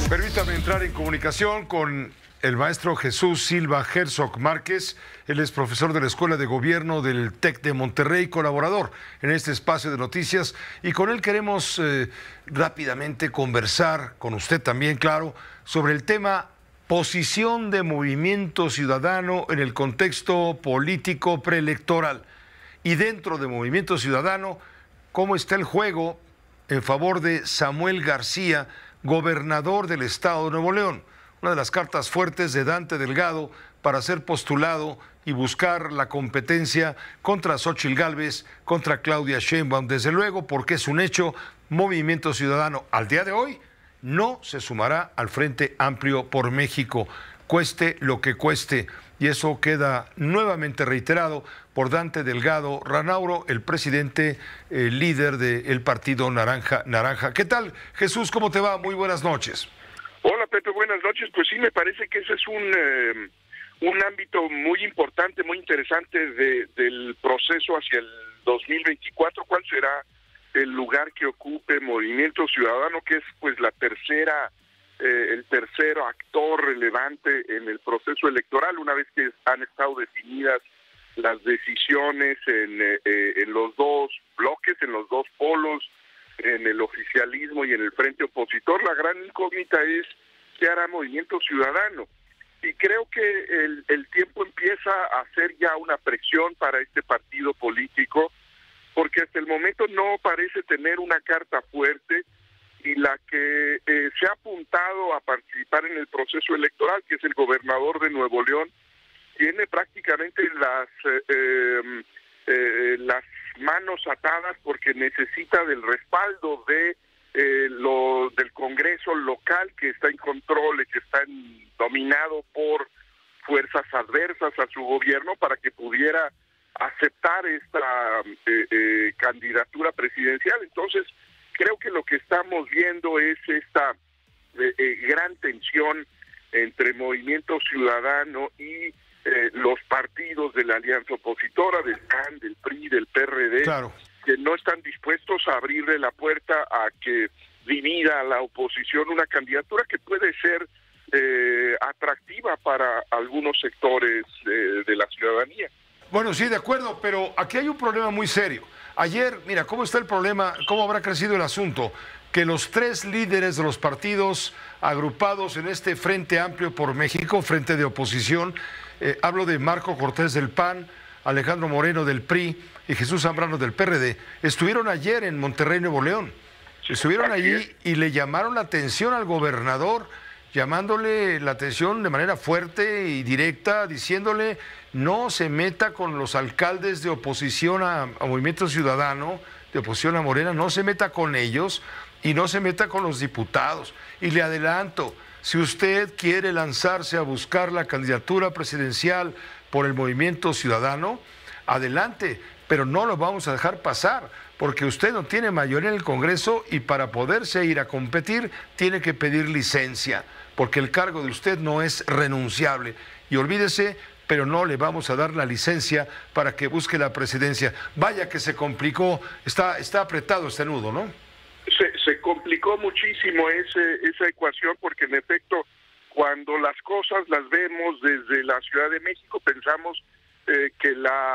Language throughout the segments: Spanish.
Permítame entrar en comunicación con el maestro Jesús Silva Herzog Márquez. Él es profesor de la Escuela de Gobierno del TEC de Monterrey, colaborador en este espacio de noticias, y con él queremos rápidamente conversar, con usted también, claro, sobre el tema posición de Movimiento Ciudadano en el contexto político preelectoral. Y dentro de Movimiento Ciudadano, ¿cómo está el juego en favor de Samuel García, gobernador del estado de Nuevo León? Una de las cartas fuertes de Dante Delgado para ser postulado y buscar la competencia contra Xóchitl Gálvez, contra Claudia Sheinbaum. Desde luego, porque es un hecho, Movimiento Ciudadano al día de hoy no se sumará al Frente Amplio por México, cueste lo que cueste. Y eso queda nuevamente reiterado por Dante Delgado Ranauro, el presidente líder del partido Naranja. ¿Qué tal, Jesús? ¿Cómo te va? Muy buenas noches. Hola, Pepe, buenas noches. Pues sí, me parece que ese es un ámbito muy importante, muy interesante del proceso hacia el 2024. ¿Cuál será el lugar que ocupe Movimiento Ciudadano, que es pues el tercer actor relevante en el proceso electoral, una vez que han estado definidas las decisiones en los dos bloques, en los dos polos, en el oficialismo y en el frente opositor? La gran incógnita es qué hará Movimiento Ciudadano, y creo que el tiempo empieza a hacer ya una presión para este partido político, porque hasta el momento no parece tener una carta fuerte, y la que se ha apuntado a participar en el proceso electoral, que es el gobernador de Nuevo León, tiene prácticamente las manos atadas porque necesita del respaldo del Congreso local, que está en control y que está dominado por fuerzas adversas a su gobierno, para que pudiera aceptar esta candidatura presidencial. Entonces, creo que lo que estamos viendo es esta gran tensión entre Movimiento Ciudadano y los partidos de la alianza opositora, del PAN, del PRI, del PRD, claro, que no están dispuestos a abrirle la puerta a que divida a la oposición una candidatura que puede ser atractiva para algunos sectores de la ciudadanía. Bueno, sí, de acuerdo, pero aquí hay un problema muy serio. Ayer, mira, ¿cómo está el problema? ¿Cómo habrá crecido el asunto? Que los tres líderes de los partidos agrupados en este Frente Amplio por México, frente de oposición, hablo de Marco Cortés del PAN, Alejandro Moreno del PRI y Jesús Zambrano del PRD, estuvieron ayer en Monterrey, Nuevo León. Estuvieron allí y le llamaron la atención al gobernador, llamándole la atención de manera fuerte y directa, diciéndole no se meta con los alcaldes de oposición a Movimiento Ciudadano, de oposición a Morena, no se meta con ellos y no se meta con los diputados. Y le adelanto, si usted quiere lanzarse a buscar la candidatura presidencial por el Movimiento Ciudadano, adelante, pero no lo vamos a dejar pasar, porque usted no tiene mayoría en el Congreso y para poderse ir a competir tiene que pedir licencia, porque el cargo de usted no es renunciable. Y olvídese, pero no le vamos a dar la licencia para que busque la presidencia. Vaya que se complicó, está apretado este nudo, ¿no? Se complicó muchísimo esa ecuación, porque en efecto, cuando las cosas las vemos desde la Ciudad de México, pensamos que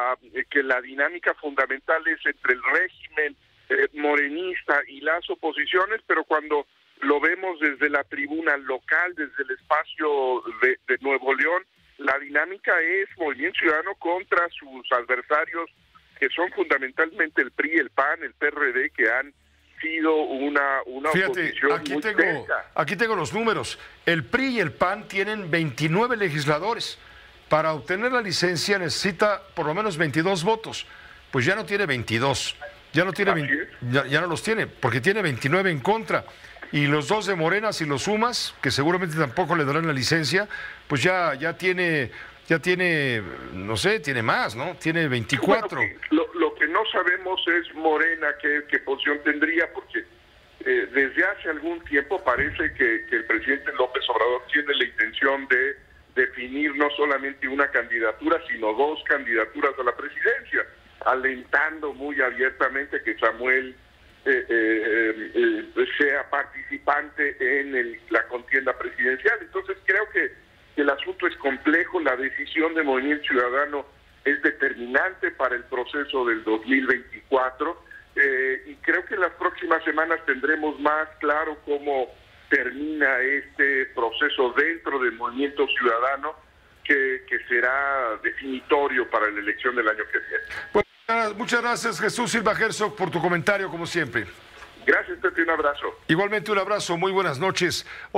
la dinámica fundamental es entre el régimen morenista y las oposiciones, pero cuando lo vemos desde la tribuna local, desde el espacio de Nuevo León, la dinámica es Movimiento Ciudadano contra sus adversarios, que son fundamentalmente el PRI, el PAN, el PRD, que han sido una Fíjate, oposición muy cerca. Aquí tengo los números. El PRI y el PAN tienen 29 legisladores. Para obtener la licencia necesita por lo menos 22 votos. Pues ya no tiene 22. Ya no los tiene, porque tiene 29 en contra. Y los dos de Morena, si los sumas, que seguramente tampoco le darán la licencia, pues ya tiene, no sé, tiene más, ¿no? Tiene 24. Bueno, lo que no sabemos es Morena qué posición tendría, porque desde hace algún tiempo parece que el presidente López Obrador tiene la intención de definir no solamente una candidatura, sino dos candidaturas a la presidencia, alentando muy abiertamente que Samuel sea participante en la contienda presidencial. Entonces creo que el asunto es complejo, la decisión de Movimiento Ciudadano es determinante para el proceso del 2024 y creo que en las próximas semanas tendremos más claro cómo termina este proceso dentro del Movimiento Ciudadano que será definitorio para la elección del año que viene. Bueno, muchas gracias, Jesús Silva Herzog, por tu comentario, como siempre. Gracias, Pepe, un abrazo. Igualmente un abrazo, muy buenas noches.